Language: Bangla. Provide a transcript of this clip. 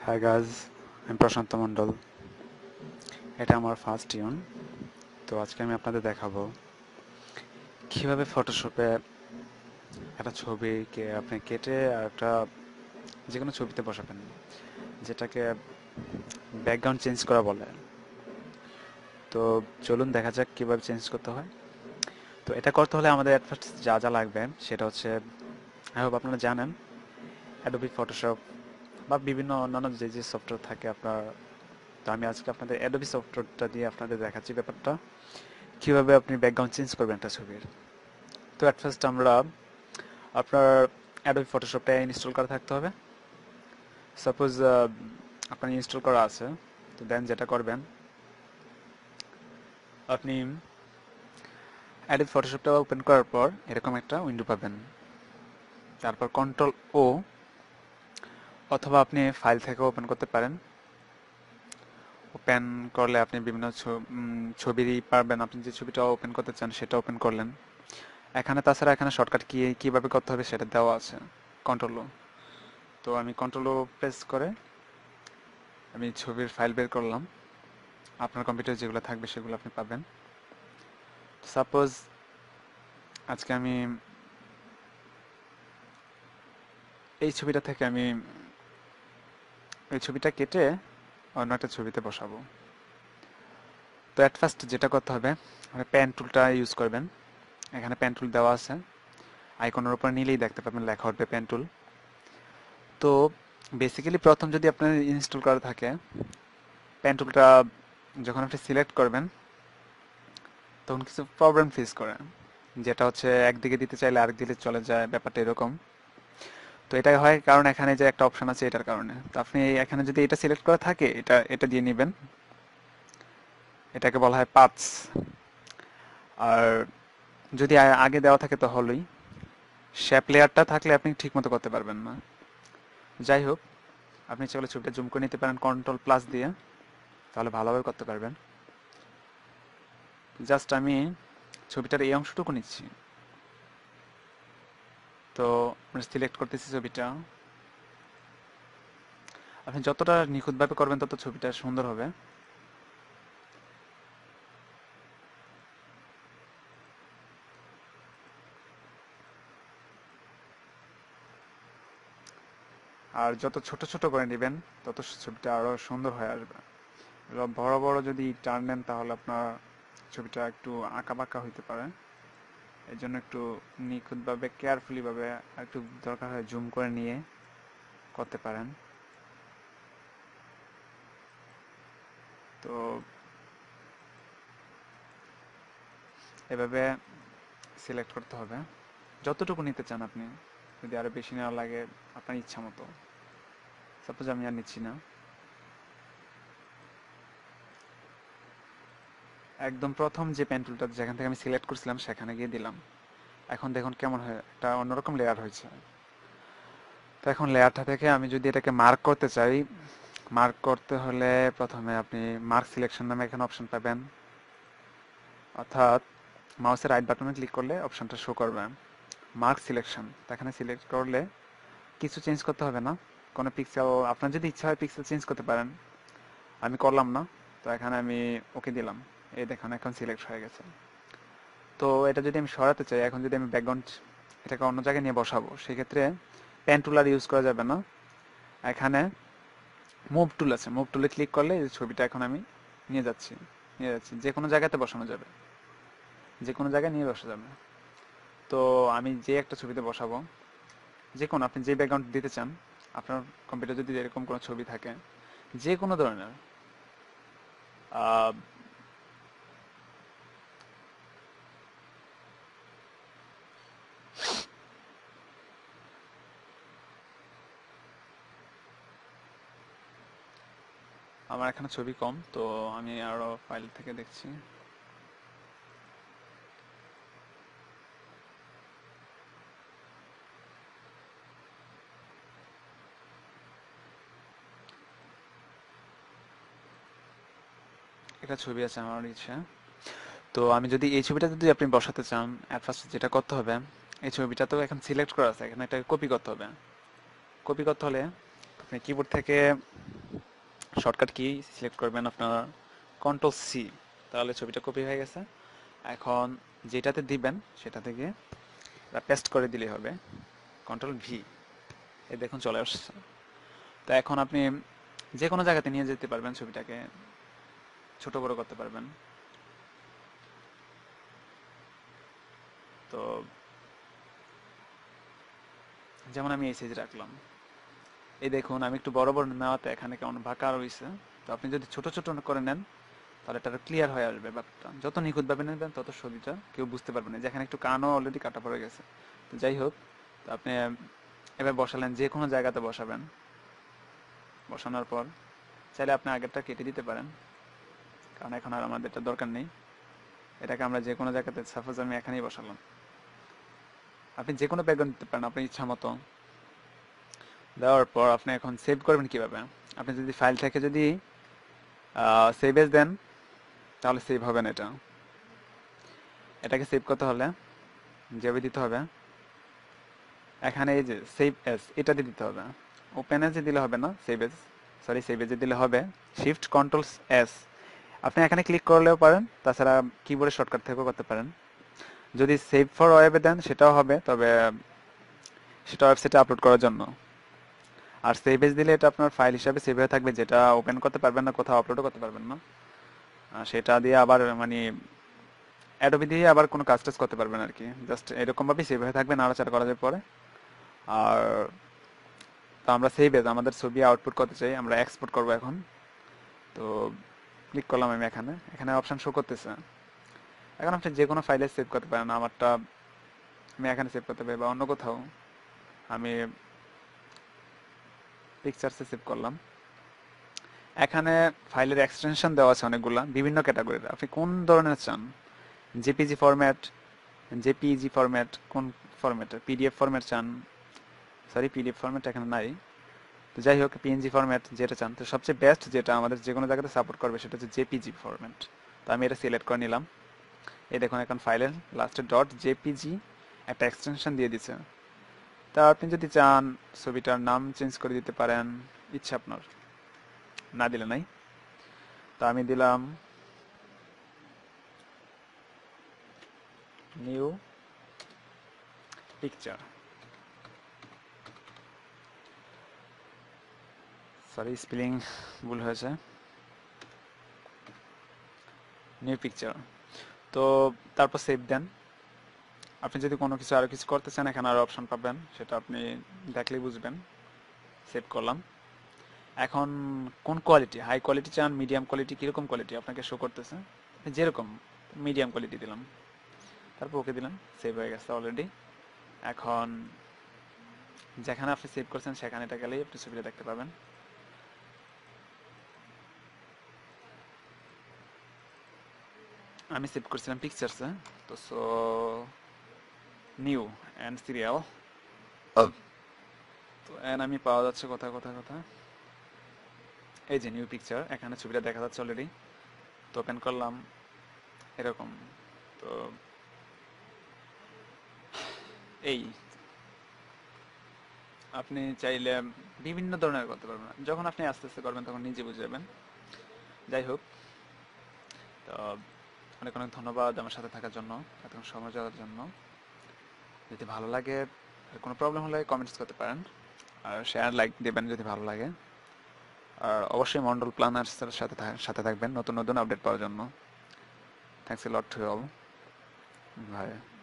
হাই গাইজ, আমি প্রশান্ত মণ্ডল। এটা আমার ফার্স্ট ইউন। তো আজকে আমি আপনাদের দেখাবো কিভাবে ফটোশপে একটা ছবিকে আপনি কেটে আর একটা যে কোনো ছবিতে বসাবেন, যেটাকে ব্যাকগ্রাউন্ড চেঞ্জ করা বলে। তো চলুন দেখা যাক কিভাবে চেঞ্জ করতে হয়। তো এটা করতে হলে আমাদের অ্যাট ফার্স্ট যা যা লাগবে সেটা হচ্ছে, আই হোপ আপনারা জানেন, অ্যাডোবি ফটোশপ বা বিভিন্ন অন্যান্য যে যে সফটওয়্যার থাকে আপনার। তো আমি আজকে আপনাদের অ্যাডোবি সফটওয়্যারটা দিয়ে আপনাদের দেখাচ্ছি ব্যাপারটা কিভাবে আপনি ব্যাকগ্রাউন্ড চেঞ্জ করবেন একটা ছবির। তো অ্যাট ফার্স্ট আমরা আপনার অ্যাডোবি ফটোশপটা ইনস্টল করা থাকতে হবে। সাপোজ আপনার ইনস্টল করা আছে, তো দেন যেটা করবেন, আপনি অ্যাডোবি ফটোশপটা ওপেন করার পর এরকম একটা উইন্ডো পাবেন। তারপর কন্ট্রোল ও, অথবা আপনি ফাইল থেকে ওপেন করতে পারেন। ওপেন করলে আপনি বিভিন্ন ছবিরই পারবেন, আপনি যে ছবিটা ওপেন করতে চান সেটা ওপেন করলেন। এখানে তাছাড়া এখানে শর্টকাট কিভাবে করতে হবে সেটা দেওয়া আছে, কন্ট্রোল ও। তো আমি কন্ট্রোল ও প্রেস করে আমি ছবির ফাইল বের করলাম। আপনার কম্পিউটারে যেগুলো থাকবে সেগুলো আপনি পাবেন। সাপোজ আজকে আমি এই ছবিটা থেকে আমি এই ছবিটা কেটে অন্য একটা ছবিতে বসাবো। তো অ্যাট ফার্স্ট যেটা করতে হবে, আপনি পেন টুলটা ইউজ করবেন। এখানে পেন টুল দেওয়া আছে, আইকনের উপর নিলেই দেখতে পাবেন লেখা উঠবে পেন টুল। তো বেসিক্যালি প্রথম যদি আপনার ইনস্টল করা থাকে, পেন টুলটা যখন আপনি সিলেক্ট করবেন তখন কিছু প্রবলেম ফেস করে, যেটা হচ্ছে একদিকে দিতে চাইলে আরেক দিকে চলে যায়, ব্যাপারটা এরকম। তো এটা হয় কারণ এখানে যে একটা অপশন আছে এটার কারণে। তো আপনি এখানে যদি এটা সিলেক্ট করা থাকে, এটা এটা দিয়ে নেবেন। এটাকে বলা হয় পাথস। আর যদি আগে দেওয়া থাকে তো হলোই, শেপ লেয়ারটা থাকলে আপনি ঠিক মতো করতে পারবেন না। যাই হোক, আপনি চাইলে ছবিটা জুম করে নিতে পারেন কন্ট্রোল প্লাস দিয়ে, তাহলে ভালোভাবে করতে পারবেন। জাস্ট আমি ছবিটার এই অংশটুকু নিচ্ছি। তো সিলেক্ট করতেছি ছবিটা। আপনি যতটা নিখুঁতভাবে করবেন তত ছবিটা সুন্দর হবে। আর যত ছোট ছোট করে নেবেন তত ছবিটা আরো সুন্দর হয়ে আসবে। বড় বড় যদি টার্ন নেন তাহলে আপনার ছবিটা একটু আঁকা বাঁকা হইতে পারে। এই জন্য একটু নিখুঁতভাবে কেয়ারফুলি ভাবে একটু দরকার হয় জুম করে নিয়ে করতে পারেন। তো এভাবে সিলেক্ট করতে হবে যতটুকু নিতে চান আপনি। যদি আরো বেশি নেওয়া লাগে আপনার ইচ্ছা মতো। সাপোজ আমি আর নিচ্ছি না, একদম প্রথম যে পেন টুলটা যেখান থেকে আমি সিলেক্ট করছিলাম সেখানে গিয়ে দিলাম। এখন দেখুন কেমন হয়, একটা অন্যরকম লেয়ার হয়েছে। তো এখন লেয়ারটা থেকে আমি যদি এটাকে মার্ক করতে চাই, মার্ক করতে হলে প্রথমে আপনি মার্ক সিলেকশন নামে এখানে অপশন পাবেন। অর্থাৎ মাউসের রাইট বাটনে ক্লিক করলে অপশনটা শো করবে মার্ক সিলেকশন। এখানে সিলেক্ট করলে কিছু চেঞ্জ করতে হবে না, কোনো পিক্সেল আপনার যদি ইচ্ছা হয় পিক্সেল চেঞ্জ করতে পারেন। আমি করলাম না, তো এখানে আমি ওকে দিলাম। এই দেখুন এখন সিলেক্ট হয়ে গেছে। তো এটা যদি আমি সরাতে চাই, এখন যদি আমি ব্যাকগ্রাউন্ড এটাকে অন্য জায়গায় নিয়ে বসাবো, সেক্ষেত্রে পেন টুল আর ইউজ করা যাবে না। এখানে মুভ টুল আছে, মুভ টুলে ক্লিক করলে এই ছবিটা এখন আমি নিয়ে যাচ্ছি যে কোনো জায়গাতে বসানো যাবে, যে কোনো জায়গায় নিয়ে বসা যাবে। তো আমি যে একটা ছবিতে বসাবো, যে কোনো আপনি যে ব্যাকগ্রাউন্ড দিতে চান, আপনার কম্পিউটার যদি এরকম কোনো ছবি থাকে যে কোনো ধরনের, আহ, আমার এখানে ছবি কম, তো আমি আরো ফাইল থেকে দেখছি। একটা ছবি আছে আমার ইচ্ছে। তো আমি যদি এই ছবিটা যদি আপনি বসাতে চান, এট ফার্স্ট যেটা করতে হবে, এই ছবিটা তো এখন সিলেক্ট করা আছে, এখানে এটা কপি করতে হবে। কপি করতে হলে আপনি কিবোর্ড থেকে শর্টকাট কি সিলেক্ট করবেন আপনার কন্ট্রোল সি, তাহলে ছবিটা কপি হয়ে গেছে। এখন যেটাতে দিবেন সেটা থেকে পেস্ট করে দিলেই হবে, কন্ট্রোল ভি, এই দেখুন চলে আসছে। তো এখন আপনি যে কোনো জায়গাতে নিয়ে যেতে পারবেন, ছবিটাকে ছোট বড় করতে পারবেন। তো যেমন আমি এই সাইজ রাখলাম, এই দেখুন আমি একটু বড় বড় নেওয়াতে এখানে কেমন বাঁকা রয়েছে। তো আপনি যদি ছোট ছোট করে নেন তাহলে এটা ক্লিয়ার হয়ে আসবে ব্যাপারটা। যত নিখুঁতভাবে নেবেন তত ছবিটা কেউ বুঝতে পারবে না, যেখানে একটু কানও অলরেডি কাটা পড়ে গেছে। তো যাই হোক, তো আপনি এবার বসালেন, যে কোনো জায়গাতে বসাবেন। বসানোর পর চাইলে আপনি আগেরটা কেটে দিতে পারেন, কারণ এখন আর আমাদের এটা দরকার নেই। এটাকে আমরা যে কোনো জায়গাতে, সাপোজ আমি এখানেই বসালাম, আপনি যে কোনো ব্যাকগ্রাউন্ড দিতে পারেন আপনার ইচ্ছা মতো। দেওয়ার পর আপনি এখন সেভ করবেন কিভাবে? আপনি যদি ফাইল থেকে যদি সেভ এজ দেন তাহলে সেভ হবে না এটা। এটাকে সেভ করতে হলে যেভাবে দিতে হবে, এখানে এই যে সেভ এজ এটা দিয়ে দিতে হবে। ওপেন এজে দিলে হবে না, সেভ এজ, সরি সেভ এজে দিলে হবে শিফট কন্ট্রোল এস। আপনি এখানে ক্লিক করলেও পারেন, তাছাড়া কিবোর্ডের শর্টকাট থেকেও করতে পারেন। যদি সেভ ফর ওয়েবে দেন সেটাও হবে, তবে সেটা ওয়েবসাইটে আপলোড করার জন্য। আর সেভ এজ দিলে এটা আপনার ফাইল হিসাবে সেভ হয়ে থাকবে, যেটা ওপেন করতে পারবেন না, কোথাও আপলোডও করতে পারবেন না। সেটা দিয়ে আবার মানে অ্যাডোবি দিয়ে আবার কোনো কাজ টাজ করতে পারবেন আর কি, জাস্ট এরকমভাবেই সেভ হয়ে থাকবে নাড়াচাড়া করা যায় পরে। আর তো আমরা সেভ এজ আমাদের ছবি আউটপুট করতে চাই, আমরা এক্সপোর্ট করব এখন। তো ক্লিক করলাম আমি, এখানে এখানে অপশন শো করতেছে। এখন আপনি যে কোনো ফাইলে সেভ করতে পারেন, আমারটা আমি এখানে সেভ করতে পারি বা অন্য কোথাও। আমি পিকচার্সে সেভ করলাম। এখানে ফাইলের এক্সটেনশন দেওয়া আছে অনেকগুলা বিভিন্ন ক্যাটাগরির, আপনি কোন ধরনের চান, জেপিজি ফরম্যাট, জেপিইজি ফরম্যাট, কোন ফরম্যাটের, পিডিএফ ফরম্যাট চান, সরি পিডিএফ ফরম্যাট এখানে নাই। তো যাই হোক, পিএনজি ফরম্যাট যেটা চান, তো সবচেয়ে বেস্ট যেটা আমাদের যে কোনো জায়গাতে সাপোর্ট করবে সেটা হচ্ছে জেপিজি ফরম্যাট। তো আমি এটা সিলেক্ট করে নিলাম। এই দেখুন এখন ফাইলের লাস্টে ডট জেপিজি একটা এক্সটেনশন দিয়ে দিচ্ছে। তা আপনি যদি চান ছবিটার নাম চেঞ্জ করে দিতে পারেন, ইচ্ছা আপনার, না দিলে নাই। তো আমি দিলাম নিউ পিকচার, সরি স্পেলিং ভুল হয়েছে, নিউ পিকচার। তো তারপর সেভ দেন। আপনি যদি কোনো কিছু আরো কিছু করতে চান এখানে আরো অপশন পাবেন, সেটা আপনি দেখলেই বুঝবেন। সেভ করলাম। এখন কোন কোয়ালিটি, হাই কোয়ালিটি চান, মিডিয়াম কোয়ালিটি, কিরকম কোয়ালিটি আপনাকে শো করতেছে, যেরকম, মিডিয়াম কোয়ালিটি দিলাম। তারপর ওকে দিলাম, সেভ হয়ে গেছে অলরেডি। এখন যেখানে আপনি সেভ করছেন সেখানে এটা গেলেই আপনি ছবিটা দেখতে পাবেন। আমি সেভ করছিলাম পিকচার্সে, তো সো নিউ অ্যান্ড সিরিয়াল। তো এন্ড আমি পাওয়া যাচ্ছে কোথায় কোথায় কোথায়, এই যে নিউ পিকচার, এখানে ছবিটা দেখা যাচ্ছে অলরেডি। তো ওপেন করলাম এরকম। তো এই আপনি চাইলে বিভিন্ন ধরনের করতে পারবেন, যখন আপনি আস্তে আস্তে করবেন তখন নিজে বুঝে যাবেন। যাই হোক, তো অনেক অনেক ধন্যবাদ আমার সাথে থাকার জন্য, এতক্ষণ সময় দেওয়ার জন্য। যদি ভালো লাগে, আর কোনো প্রবলেম হলে কমেন্টস করতে পারেন, আর শেয়ার লাইক দেবেন যদি ভালো লাগে। আর অবশ্যই মন্ডল প্ল্যানার্সের সাথে থাকবেন নতুন নতুন আপডেট পাওয়ার জন্য। Thanks a lot to all, by.